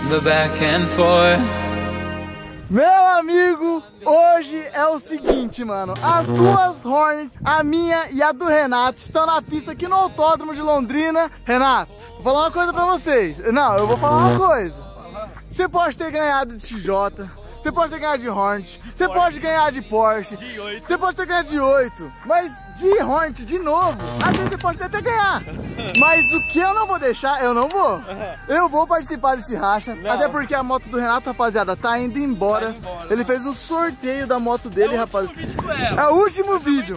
the back and forth. Meu amigo, hoje é o seguinte, mano. As duas Hornets, a minha e a do Renato, estão na pista aqui no Autódromo de Londrina. Renato, vou falar uma coisa pra vocês. Não, eu vou falar uma coisa. Você pode ter ganhado de TJ, você pode ter ganhado de Hornet, você pode ganhar de Porsche, você pode ter ganhado de 8, mas de Hornet de novo, às vezes você pode até ganhar. Mas o que eu não vou deixar, eu não vou. Eu vou participar desse racha, até porque a moto do Renato, rapaziada, tá indo embora. Ele fez um sorteio da moto dele, rapaziada. É o último vídeo.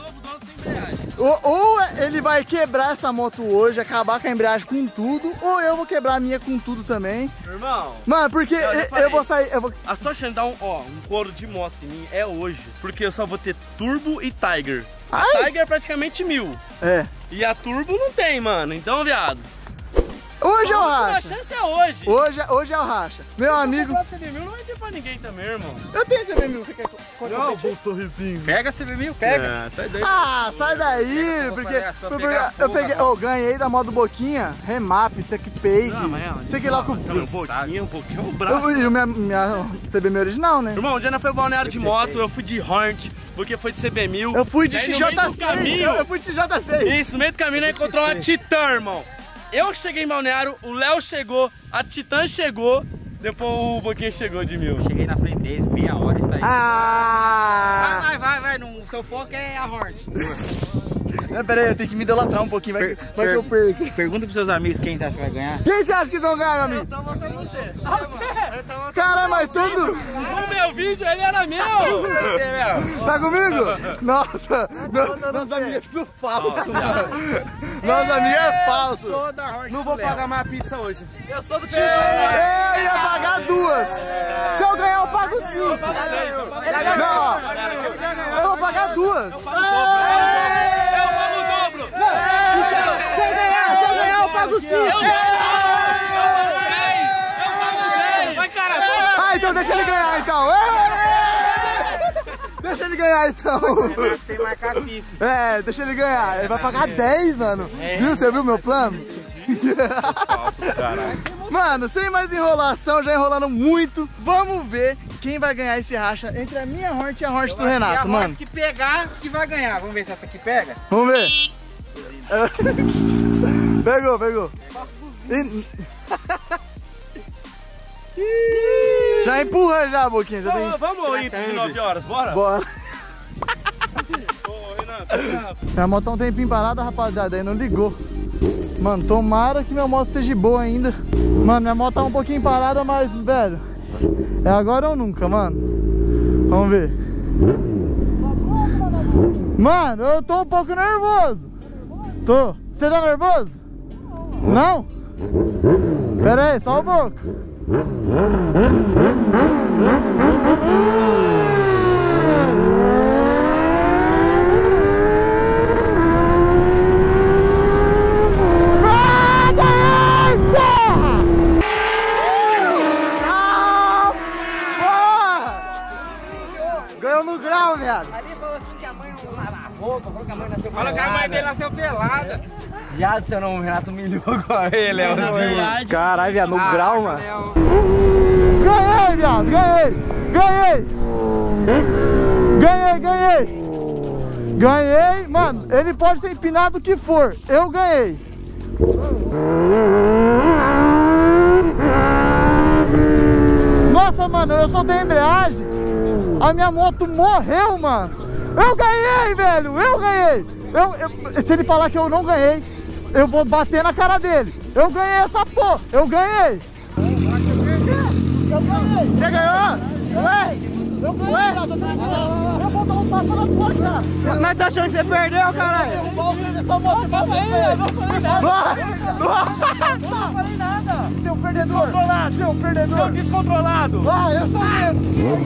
Ou ele vai quebrar essa moto hoje, acabar com a embreagem com tudo, ou eu vou quebrar a minha com tudo também. Irmão, mano, porque eu vou sair. A sua chance de dar um couro de moto em mim é hoje, porque eu só vou ter Turbo e Tiger. A Tiger é praticamente 1000. É. E a Turbo não tem, mano. Então, viado. Hoje é o racha. A chance é hoje. Hoje é o racha. Meu amigo. Se CB1000 não vai ter pra ninguém também, irmão. Eu tenho CB1000. Você quer não, bom sorrisinho. Pega a CB1000, pega. Sai daí. Ah, sai daí. Porque eu peguei. Eu ganhei da modo Boquinha. Remap, TechPay. Sei que lá com. Um pouquinho é o braço. E minha CB1000 original, né? Irmão, o dia não foi balneário de moto, eu fui de Hornet. Porque foi de CB1000. Eu fui de XJ6. Eu fui de XJ6. Isso, no meio do caminho nós encontrou uma Titã, irmão. Eu cheguei em Balneário, o Léo chegou, a Titã chegou, depois o Boquinha chegou de 1000. Cheguei na frente deles, meia hora está aí. Vai, o seu foco é a Hornet. Não, pera aí, eu tenho que me idolatrar um pouquinho, vai que eu perco. Pergunta pros seus amigos quem você acha que vai ganhar. Quem você acha que vão ganhar, meu amigo? Eu tô votando você. Caralho, mas tudo... No meu vídeo ele era meu. Tá comigo? Nossa, nossa amiga é tudo falso, mano. Nossa amiga é falso. Não vou pagar mais pizza hoje. Eu sou do time. Eu ia pagar 2. Se eu ganhar, eu pago 5. Não, ó. Eu vou pagar 2. Eu pago o dobro. Se eu ganhar, eu pago 5. Eu pago 10. Vai, cara. Ah, então deixa ele ganhar, então. Deixa ele ganhar, então. Sem marcar cifra. É, deixa ele ganhar. Ele vai pagar 10, mano. Viu? Você viu meu plano? Mano, sem mais enrolação, já enrolando muito. Vamos ver quem vai ganhar esse racha entre a minha Hornet e a Hornet do Renato, mano. A que pegar, que vai ganhar. Vamos ver se essa aqui pega. Vamos ver. Pegou. Já empurra já, Boquinha. Já tem... Vamos ir de 9 horas, bora? Bora. Ô, Renato. A moto tá um tempinho parada, rapaziada, aí não ligou. Mano, tomara que minha moto esteja boa ainda. Mano, minha moto tá um pouquinho parada, mas, velho, é agora ou nunca, mano. Vamos ver. Mano, eu tô um pouco nervoso. Tô. Você tá nervoso? Não? Pera aí, só um pouco. Ganhou no grau, viado. Ali falou assim que a mãe não lavou, falou que a mãe nasceu pelada. Fala que a mãe dele nasceu pelada. Viado, seu nome, o Renato humilhou agora ele, Leozinho. Caralho, viado, no grau, mano. Ganhei, viado, ganhei, mano, ele pode ter empinado o que for, eu ganhei. Nossa, mano, eu soltei a embreagem, a minha moto morreu, mano. Eu ganhei, velho, eu ganhei. Se ele falar que eu não ganhei, eu vou bater na cara dele. Eu ganhei essa porra, eu ganhei. Você ganhou? Ué? Eu ganhei, eu vou dar um tapa na tua cara. Mas tá achando que você perdeu, caralho? Eu vou sua moto, eu não falei nada. Seu perdedor. Seu descontrolado. Eu sou mesmo.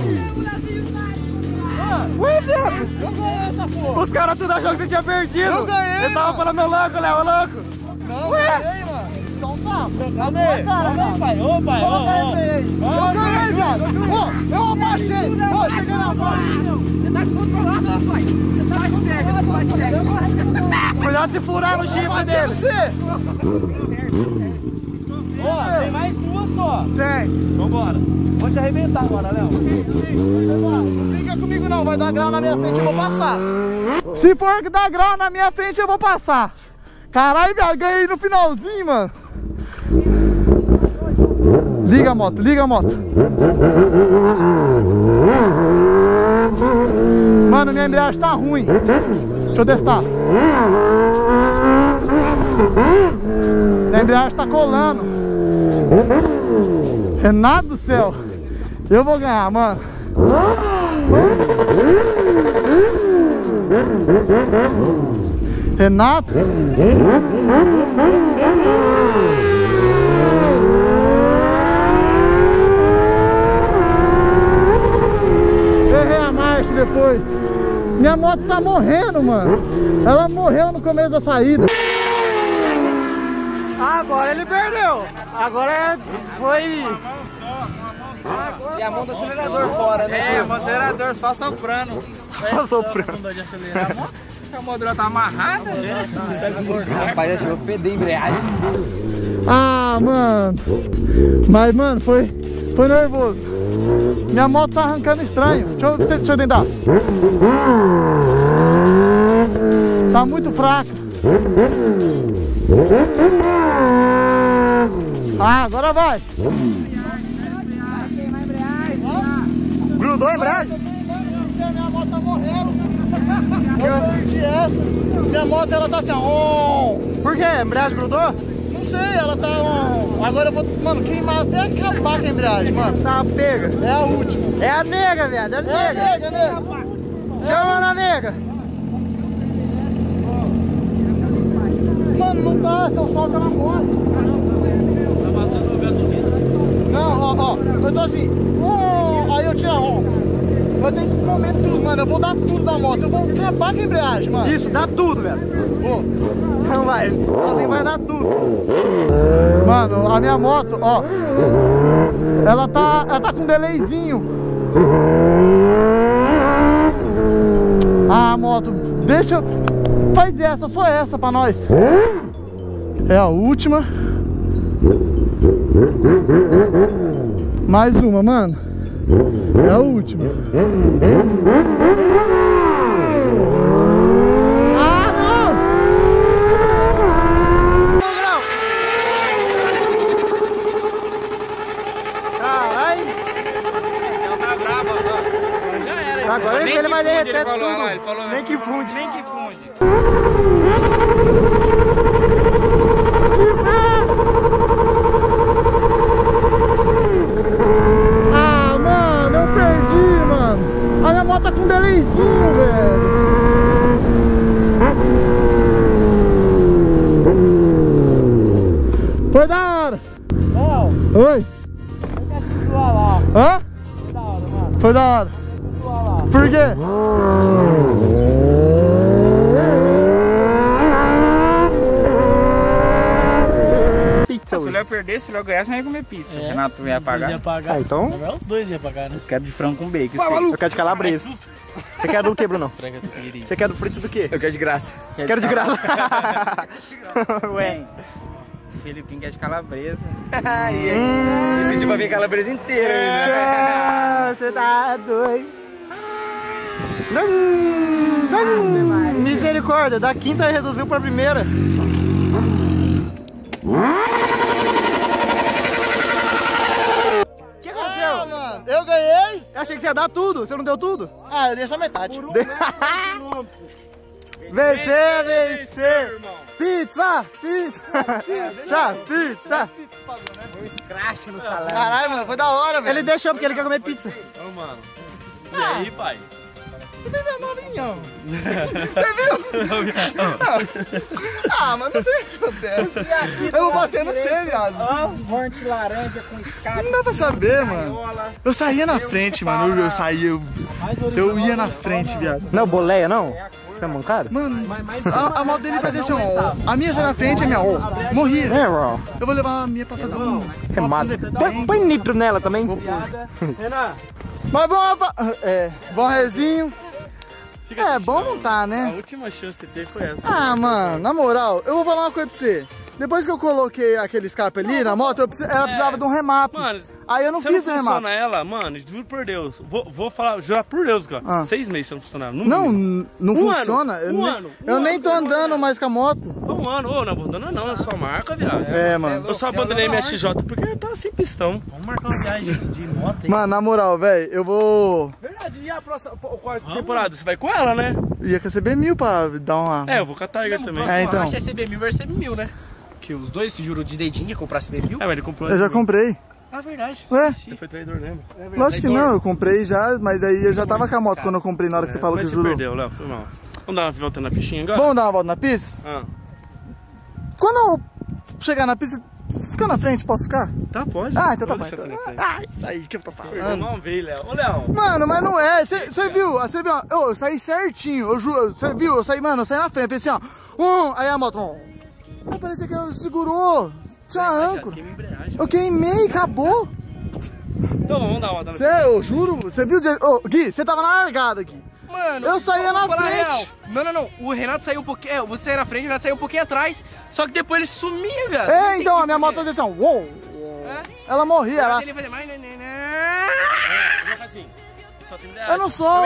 Ué, viado. Eu ganhei essa porra. Os caras tudo achando que você tinha perdido. Eu ganhei. Eu tava falando louco, Léo, louco. Não, ué? Eu ganhei, mano. Então tá. Calma aí, pai. Ô, pai, eu ganhei, viado. Eu abaixei. Cheguei na bola. Você tá descontrolado, pai. Você tá de cega. Cuidado de se furar no chifre dele. Ó, tem mais uma só. Tem. Vambora. Vou te arrebentar agora, Léo. Não fica comigo não, vai dar grau na minha frente, eu vou passar. Se for que dar grau na minha frente, eu vou passar. Caralho, viado, ganhei no finalzinho, mano. Liga a moto, liga a moto. Mano, minha embreagem tá ruim. Deixa eu testar. Minha embreagem tá colando. Renato do céu. Eu vou ganhar, mano. Renato. Errei a marcha depois. Minha moto tá morrendo, mano. Ela morreu no começo da saída. Agora ele perdeu. Agora foi... E a mão do acelerador fora, né? É, o acelerador só soprando. Só soprando. Não de acelerar a moto. A moto tá amarrada, né? Rapaz, achou feder a embreagem. Ah, mano. Mas, mano, foi nervoso. Minha moto tá arrancando estranho. Deixa eu tentar. Tá muito fraca. Ah, agora vai. Grudou a embreagem? Minha moto tá morrendo. Eu perdi essa. Minha moto ela tá assim, ó. Por quê? A embreagem grudou? Não sei, ela tá agora eu vou, mano, queimar até acabar com a embreagem, mano. Tá pega. É a última. É a nega, viado. É a nega. É a nega. Chama na nega. Mano, não tá, seu sol tá na moto. Tá passando gasolina? Não, ó, eu tô assim, aí eu tiro a ron. Eu tenho que comer tudo, mano, eu vou dar tudo da moto, eu vou acabar com a embreagem, mano. Isso, dá tudo, velho. Vou. Então vai, assim vai dar tudo. Mano, a minha moto, ó, ela tá com um delayzinho. Ah, moto, deixa, faz essa, só essa pra nós. É a última. Mais uma, mano. É a última. Ah, não! Não, grau! Caralho! Então tá bravo agora. Já era. Agora ele vai derreter tudo. Ele falou, nem que funde, nem que funde. Ah, mano, eu perdi, mano. A minha moto tá com um delayzinho, velho. Foi da hora. Léo, Oi. eu quero te zoar lá. Hã? Foi da hora, mano. Foi da hora. Te zoar lá. Por quê? Se o Léo perdesse, se o Léo ganhasse, não ia comer pizza. É, Renato ia pagar. Ia pagar. Ah, então? Não, os dois iam pagar, né? Eu quero de frango com bacon. Eu quero de calabresa. Você quer do que, Bruno? Frango do querido. Você quer do frito do quê? Eu quero de graça. Quero de graça. Ué. O Felipinho quer de calabresa. Ele pediu pra vir calabresa inteira. Né? Você tá doido. Misericórdia, da quinta reduziu pra primeira. O que aconteceu? Mano, eu ganhei. Eu achei que você ia dar tudo, você não deu tudo? Ah, eu dei só metade. Vencer, vencer. Pizza, pizza, pizza, pizza. Um scratch no salão. Caralho, mano, foi da hora, velho. Ele deixou porque ele quer comer pizza. Ô, mano. E aí, pai? Não tem novinho. Ah, mas não sei o que acontece. Eu vou bater no C, viado. Hornet laranja com escape. Não dá pra saber, mano. Eu saía na frente, mano. Eu saía. Eu ia na frente, viado. Não é boleia, não? Você é mancado? Mano, a moto dele vai descer um. A minha sai na frente, a minha morria. É, bro. Eu vou levar a minha pra fazer um remado. Põe nitro nela também. Mas bom rezinho. É, bom não tá, né? A última chance que você teve foi essa. Ah, mano, na moral, eu vou falar uma coisa pra você. depois que eu coloquei aquele escape ali na moto, ela precisava de um remap. Mano, aí eu não fiz o remap. funciona ela, mano, juro por Deus. Vou falar, jurar por Deus, cara. 6 meses se não funcionar. Não funciona? Eu nem tô andando mais com a moto. Um ano, ô, não abandona não, é só marca, viado. Mano. Eu só abandonei minha XJ porque tava sem pistão. Vamos marcar uma viagem de moto aí. Mano, na moral, velho, eu vou... Verdade, e a próxima, quarta temporada, você vai com ela, né? Ia receber 1000 pra dar uma... Eu vou com a Tiger também. Então. Acho que é CB1000 versus CB1000, né? Que os dois se jurou de dedinho ia comprar CB1000. Mas ele comprou. Eu já comprei. Ah, verdade. Ué? Você foi traidor, lembra? Lógico que não, eu comprei já, mas aí eu já tava com a moto quando eu comprei na hora que você falou que Mas jurou. perdeu, Léo, foi mal. Vamos dar uma volta na piscina agora? Vamos dar uma volta na pista? Quando eu chegar na pista, ficar na frente, posso ficar? Tá, pode. Então tá bom. Deixa assim na frente. Isso aí que eu tô Perdeu falando. uma vez, Léo. Ô, Léo. Mano, mas não é. Você viu? Você viu? Eu saí certinho. Eu juro. Você viu? Eu saí na frente. Eu falei assim, ó. Aí a moto. Aí parecia que ela segurou. Tinha âncora. Eu queimei, acabou. Então vamos dar uma volta na Cê, eu juro. Você viu? Gui, você tava na largada aqui. Mano, eu saía na frente. Não. O Renato saiu um pouquinho. Você saiu na frente, o Renato saiu um pouquinho atrás. Só que depois ele sumia, velho. Então a minha moto fazia assim, ó. Ela morria. Ela... Ele fazia mais. assim. Eu não sou.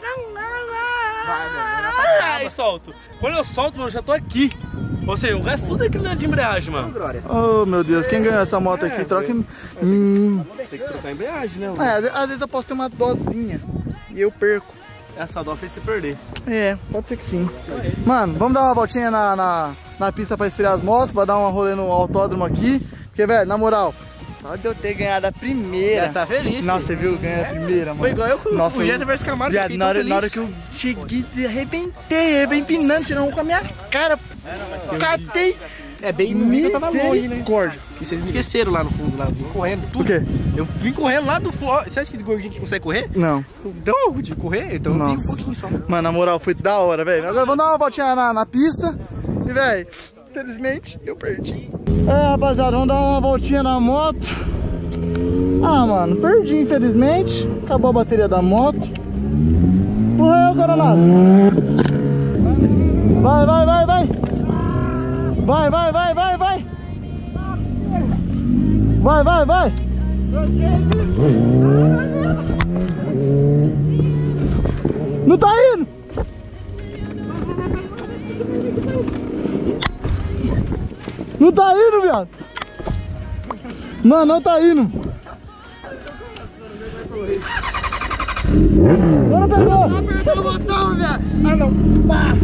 Aí solto. Quando eu solto, mano, eu já tô aqui. Ou seja, o resto tudo é aquilo de embreagem, mano. Oh, meu Deus, quem ganhou essa moto aqui? Troca. Tem que trocar a embreagem, né, mano? Às vezes eu posso ter uma dosinha e eu perco. Essa dó fez você perder. Pode ser que sim. Mano, vamos dar uma voltinha na pista pra esfriar as motos, pra dar uma rolê no autódromo aqui. Porque, velho, na moral, só de eu ter ganhado a primeira. Já tá feliz. Nossa, você viu? Ganhei a primeira, mano. Foi igual eu com o Jetta versus Camaro. Viado, na hora que eu cheguei, arrebentei. Eu bem empinando, tirando com a minha cara. Catei. É bem bonito, eu tava longe, né? Cordo. Que vocês me esqueceram lá no fundo, lá, eu vim correndo, tudo. O quê? Eu vim correndo lá do fundo. Você acha que esse gordinho que consegue correr? Não. Então, eu de correr, então eu vim um pouquinho só. Mano, na moral, foi da hora, velho. Agora vamos dar uma voltinha na pista. E, velho, infelizmente, eu perdi. Rapaziada, vamos dar uma voltinha na moto. Mano, perdi, infelizmente. Acabou a bateria da moto. Porra, eu, Coronado. Vai. Vai. Não tá indo. Não tá indo, viado. Mano, não tá indo. Agora pegou. Apertou o botão, viado. Não. Pá.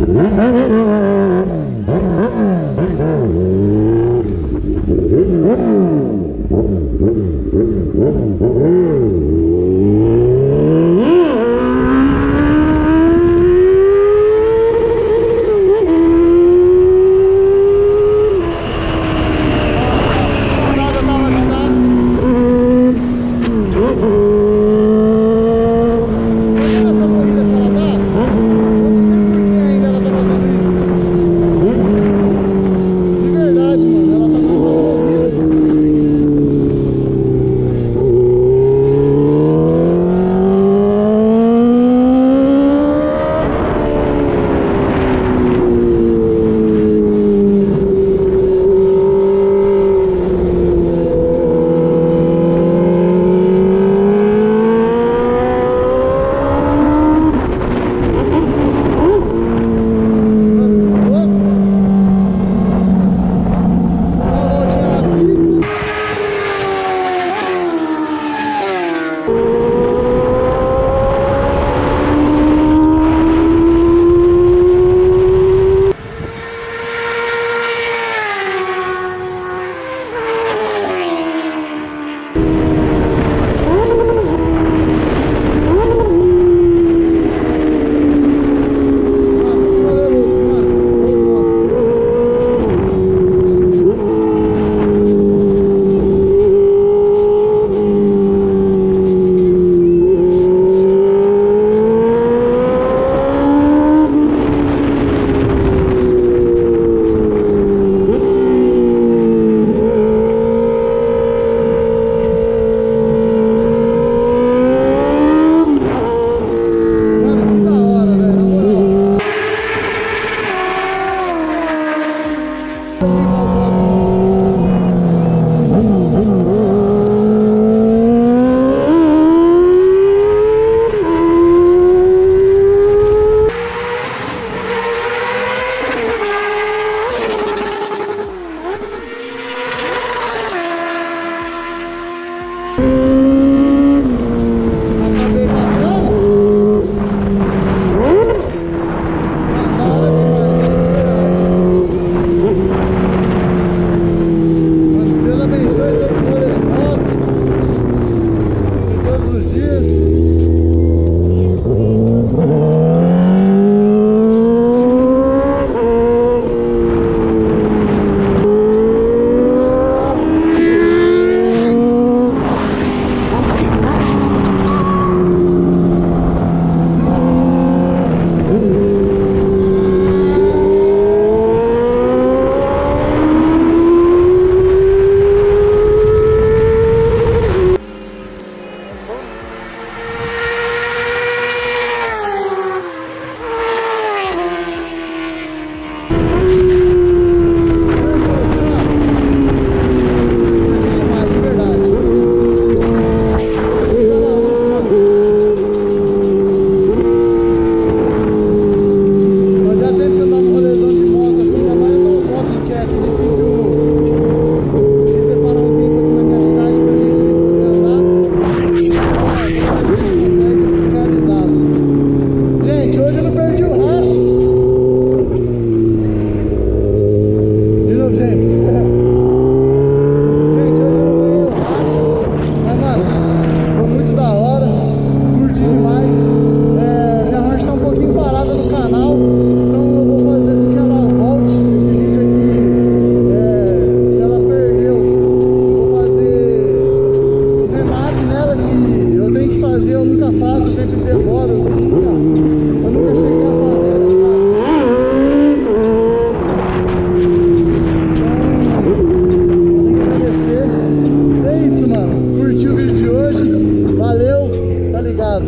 ligado?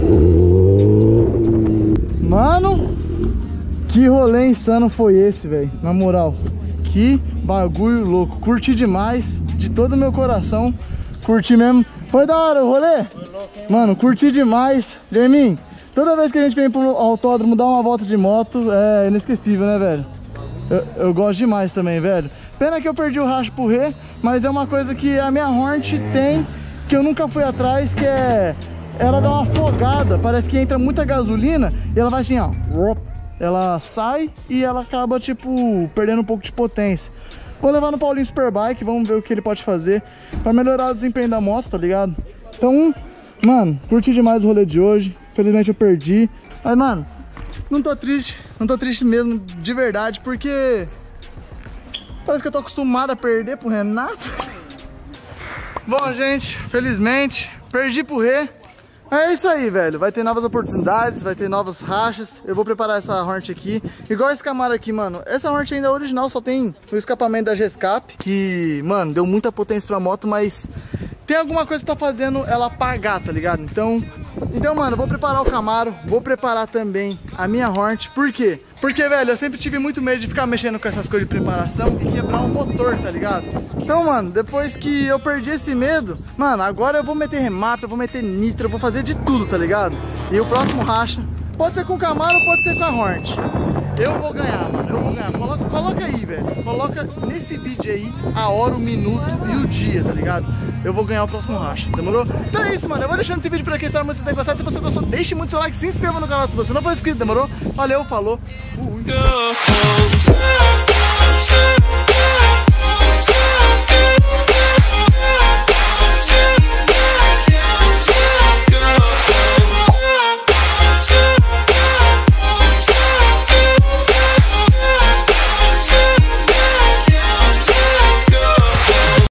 Mano, que rolê insano foi esse, velho. Na moral, que bagulho louco. Curti demais, de todo o meu coração. Curti mesmo. Foi da hora o rolê? Mano, curti demais. Jermin, toda vez que a gente vem pro autódromo dar uma volta de moto, é inesquecível, né, velho? Eu gosto demais também, velho. Pena que eu perdi o racho pro Rê, mas é uma coisa que a minha Hornet tem, que eu nunca fui atrás, que é... Ela dá uma afogada, parece que entra muita gasolina e ela vai assim, ó. Ela sai e ela acaba, tipo, perdendo um pouco de potência. Vou levar no Paulinho Superbike, vamos ver o que ele pode fazer pra melhorar o desempenho da moto, tá ligado? Então, mano, curti demais o rolê de hoje. Felizmente eu perdi. Mas, mano, não tô triste mesmo, de verdade, porque parece que eu tô acostumado a perder pro Renato. Bom, gente, felizmente, perdi pro Rê. É isso aí, velho. Vai ter novas oportunidades, vai ter novos rachas. Eu vou preparar essa Hornet aqui. Igual esse Camaro aqui, mano. Essa Hornet ainda é original, só tem o escapamento da G-Escape, que, mano, deu muita potência pra moto, mas tem alguma coisa que tá fazendo ela apagar, tá ligado? Então, mano, eu vou preparar o Camaro, vou preparar também a minha Hornet. Por quê? Porque, velho, eu sempre tive muito medo de ficar mexendo com essas coisas de preparação e quebrar um motor, tá ligado? Então, mano, depois que eu perdi esse medo, mano, agora eu vou meter remap, eu vou meter nitro, eu vou fazer de tudo, tá ligado? E o próximo racha pode ser com o Camaro ou pode ser com a Hornet. Eu vou ganhar, mano, eu vou ganhar. Coloca aí, velho. Coloca nesse vídeo aí a hora, o minuto e o dia, tá ligado? Eu vou ganhar o próximo racha, demorou? Então é isso, mano. Eu vou deixando esse vídeo por aqui. Espero muito que você tenha gostado. Se você gostou, deixe muito seu like, se inscreva no canal se você não for inscrito, demorou? Valeu, falou. Fui.